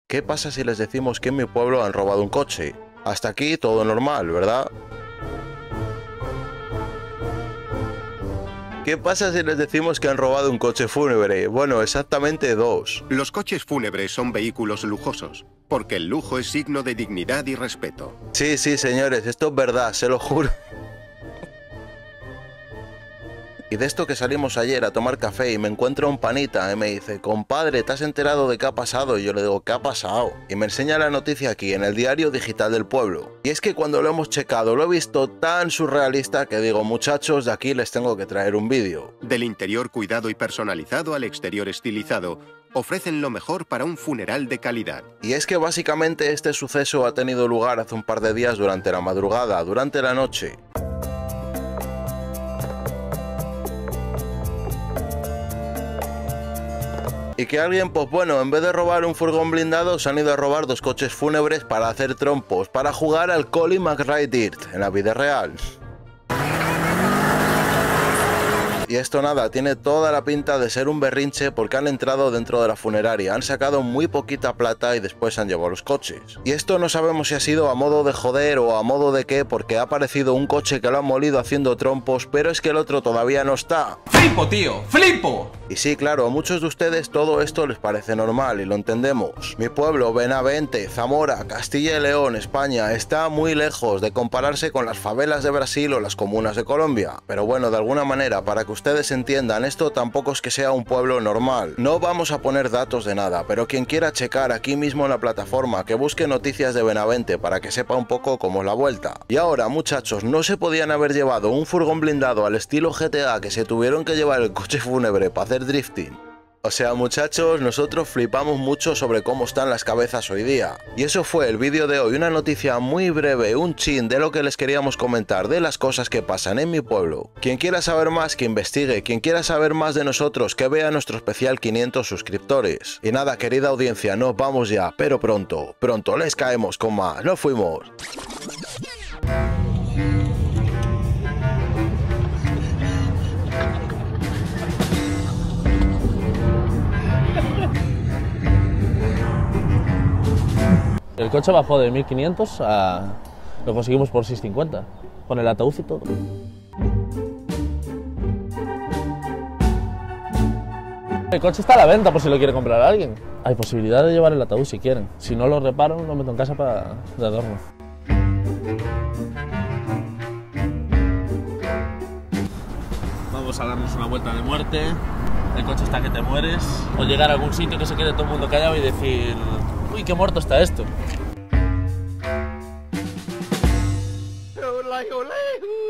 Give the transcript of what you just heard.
¿Qué pasa si les decimos que en mi pueblo han robado un coche? Hasta aquí todo normal, ¿verdad? ¿Qué pasa si les decimos que han robado un coche fúnebre? Bueno, exactamente dos. Los coches fúnebres son vehículos lujosos, porque el lujo es signo de dignidad y respeto. Sí, señores, esto es verdad, se lo juro. Y de esto que salimos ayer a tomar café y me encuentra un panita y me dice: compadre, ¿te has enterado de qué ha pasado? Y yo le digo: ¿qué ha pasado? Y me enseña la noticia aquí en el diario digital del pueblo. Y es que cuando lo hemos checado lo he visto tan surrealista que digo: muchachos, de aquí les tengo que traer un vídeo. Del interior cuidado y personalizado al exterior estilizado, ofrecen lo mejor para un funeral de calidad. Y es que básicamente este suceso ha tenido lugar hace un par de días durante la madrugada, durante la noche. Y que alguien, pues bueno, en vez de robar un furgón blindado, se han ido a robar dos coches fúnebres para hacer trompos, para jugar al Colin McRae Dirt en la vida real. Y esto nada, tiene toda la pinta de ser un berrinche porque han entrado dentro de la funeraria, han sacado muy poquita plata y después han llevado los coches. Y esto no sabemos si ha sido a modo de joder o a modo de qué, porque ha aparecido un coche que lo han molido haciendo trompos, pero es que el otro todavía no está. ¡Flipo, tío! ¡Flipo! Y sí, claro, a muchos de ustedes todo esto les parece normal y lo entendemos. Mi pueblo, Benavente, Zamora, Castilla y León, España, está muy lejos de compararse con las favelas de Brasil o las comunas de Colombia. Pero bueno, de alguna manera, para que ustedes entiendan, esto tampoco es que sea un pueblo normal. No vamos a poner datos de nada, pero quien quiera checar aquí mismo en la plataforma, que busque noticias de Benavente para que sepa un poco cómo es la vuelta. Y ahora, muchachos, no se podían haber llevado un furgón blindado al estilo GTA que se tuvieron que llevar el coche fúnebre para hacer drifting. O sea, muchachos, nosotros flipamos mucho sobre cómo están las cabezas hoy día. Y eso fue el vídeo de hoy, una noticia muy breve, un chin de lo que les queríamos comentar, de las cosas que pasan en mi pueblo. Quien quiera saber más, que investigue. Quien quiera saber más de nosotros, que vea nuestro especial 500 suscriptores. Y nada, querida audiencia, nos vamos ya, pero pronto les caemos con más. ¡Nos fuimos! El coche bajó de 1500 a... lo conseguimos por 650, con el ataúd y todo. El coche está a la venta por si lo quiere comprar alguien. Hay posibilidad de llevar el ataúd si quieren. Si no lo reparo, lo meto en casa para de adorno. Vamos a darnos una vuelta de muerte. El coche está que te mueres. O llegar a algún sitio que se quede todo el mundo callado y decir: uy, qué muerto está esto.